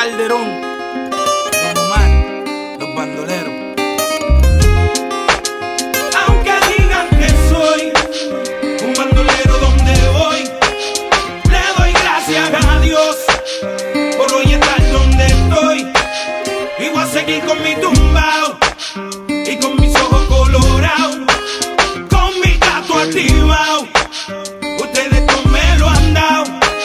Calderón, Don Omar, los bandoleros. Aunque digan que soy un bandolero donde voy, le doy gracias a Dios por hoy estar donde estoy. Y voy a seguir con mi tumbao y con mis ojos colorados, con mi gato activado. Ustedes no me lo han dado.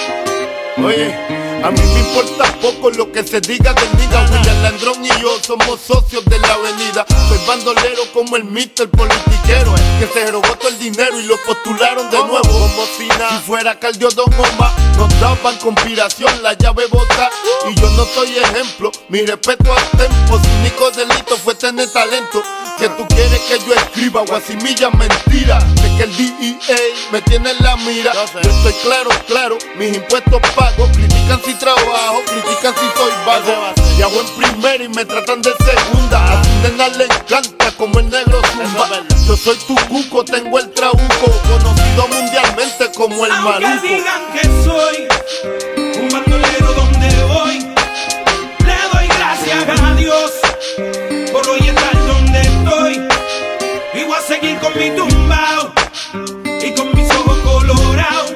Oye, a mí me importa poco lo que se diga del nigga. William Landrón y yo somos socios de la avenida. Soy bandolero como el Mr. Politiquero, que se robó todo el dinero y lo postularon de nuevo. Como si fuera Caldio Don Omar, nos daban conspiración, la llave bota. Y yo no soy ejemplo, mi respeto al tempo. Su único delito fue tener talento. Que tú quieres que yo escriba guasimilla mentira, de que el DEA me tiene en la mira. Yo estoy claro, mis impuestos pago. Critican si trabajo, critican si soy vago. Y hago en primera y me tratan de segunda. A tu nena le encanta como el negro zumba. Yo soy tu cuco, tengo el trabuco, conocido mundialmente como el maluco. Aunque digan que soy un bandolero donde voy, le doy gracias a Dios por hoy estar donde estoy. Y voy a seguir con mi tumbao y con mis ojos colorados,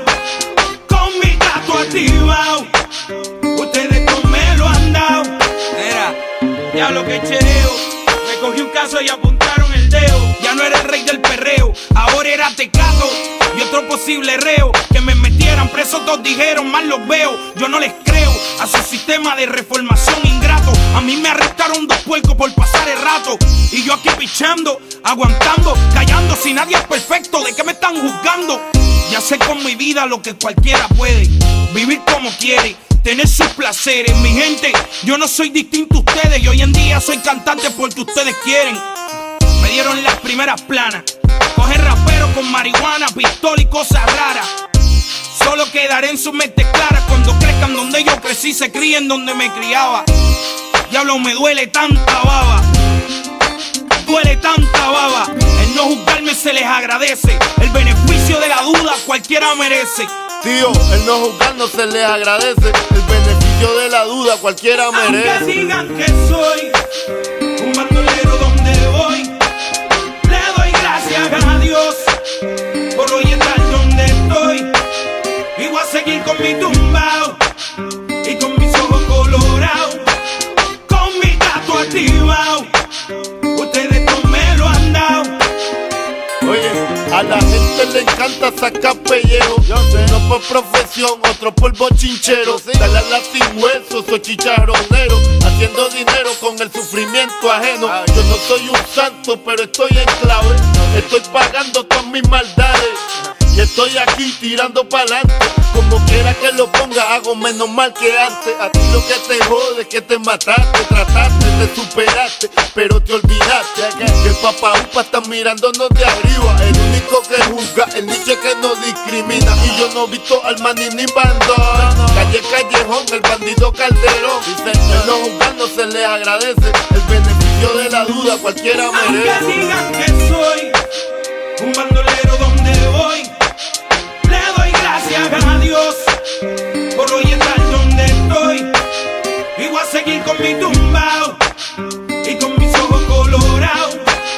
con mi gato activado. Ustedes no me lo han dado. Era, diablo que chereo. Me cogí un caso y apuntaron el dedo. Ya no era el rey del perreo, ahora era Tecato y otro posible reo. Que me metieran preso, todos dijeron, mal los veo. Yo no les creo a su sistema de reformación ingrato. A mí me arrestaron 2 puercos por pasar el rato. Y yo aquí pichando, aguantando, callando. Si nadie es perfecto, ¿de qué me están juzgando? Ya sé con mi vida lo que cualquiera puede. Vivir como quiere, tener sus placeres. Mi gente, yo no soy distinto a ustedes. Y hoy en día soy cantante porque ustedes quieren. Me dieron las primeras planas. Coger raperos con marihuana, pistola y cosas raras. Solo quedaré en su mente clara cuando crezcan donde yo crecí, se críen donde me criaba. Diablo, me duele tanta baba. Duele tanta baba. El no juzgarme se les agradece. El beneficio de la duda cualquiera merece. Tío, el no juzgar no se les agradece. El beneficio de la duda cualquiera merece. Aunque digan que soy un bandolero donde voy, le doy gracias a Dios por hoy estar donde estoy. Y voy a seguir con mi tumbao y con mis ojos colorados, con mi gato activado. Ustedes no me lo han dado. Oye, a la gente le encanta sacar pellejo. Uno por profesión, otro por bochinchero. Dale a la sin hueso, soy chicharronero, haciendo dinero con el sufrimiento ajeno. Yo no soy un santo, pero estoy en clave. Estoy pagando todas mis maldades y estoy aquí tirando pa'lante. Como quiera que lo ponga, hago menos mal que antes. A ti lo que te jode es que te mataste, trataste, te superaste, pero te olvidaste que el papá upa está mirándonos de arriba. El único que juzga, el niche que no discrimina. Y yo no he visto al maní ni bandón. Calle Callejón, el bandido Calderón. El no juzgar no se les agradece. El beneficio de la duda cualquiera merece. Aunque digan que soy un bandolero donde voy, le doy gracias a Dios por hoy estar donde estoy. Y voy a seguir con mi tumbao y con mis ojos colorados,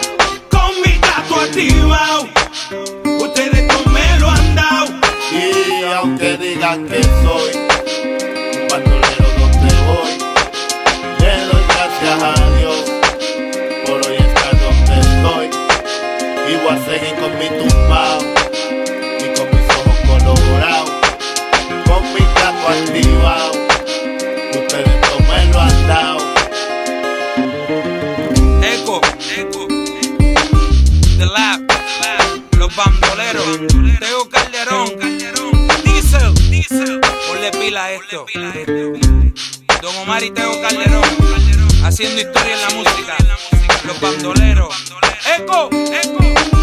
con mi gato activado. Ustedes no me lo han dado. Y aunque digan que soy un bandolero donde voy, le doy gracias a Dios por hoy estar donde estoy. Y voy a seguir con mi tumbao y con mis ojos colorados, con mi gato activado. Ustedes no me lo han dado. Eco, The Lab, los bandoleros, Teo Calderón, Diesel, ponle pila a esto. Don Omar y Teo Calderón, haciendo historia en la música. Los bandoleros. Eco.